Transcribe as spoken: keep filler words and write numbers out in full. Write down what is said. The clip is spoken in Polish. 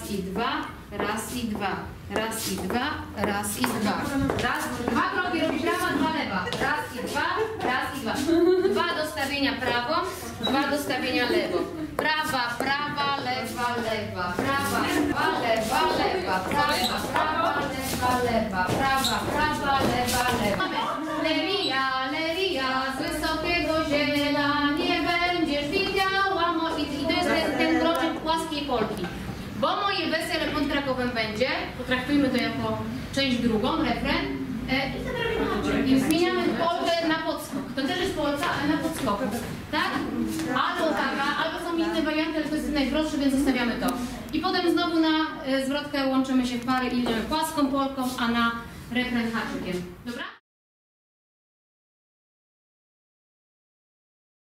raz i dwa, raz i dwa, raz i dwa, raz i dwa. Raz, dwa kroki robi prawa, dwa lewa. Raz i dwa, raz i dwa. Dwa do stawienia prawą, dwa do stawienia lewą. Prawa, prawa, lewa, lewa. Prawa, prawa, lewa, lewa. Prawa, prawa, lewa, lewa. Prawa, prawa, lewa, lewa. Leria, leria, z wysokiego ziela nie będziesz widziała. I to jest ten, ten kroczek płaskiej polki. Bo moje wesele kontrakowym będzie, potraktujmy to jako część drugą, refren. E, I wtedy robimy haczyk. I zmieniamy polkę na podskok. To też jest polka, ale na podskoku. Tak? Albo taka, albo są inne warianty, ale to jest najprostsze, więc zostawiamy to. I potem znowu na e, zwrotkę łączymy się w pary i idziemy płaską polką, a na refren haczykiem. Dobra?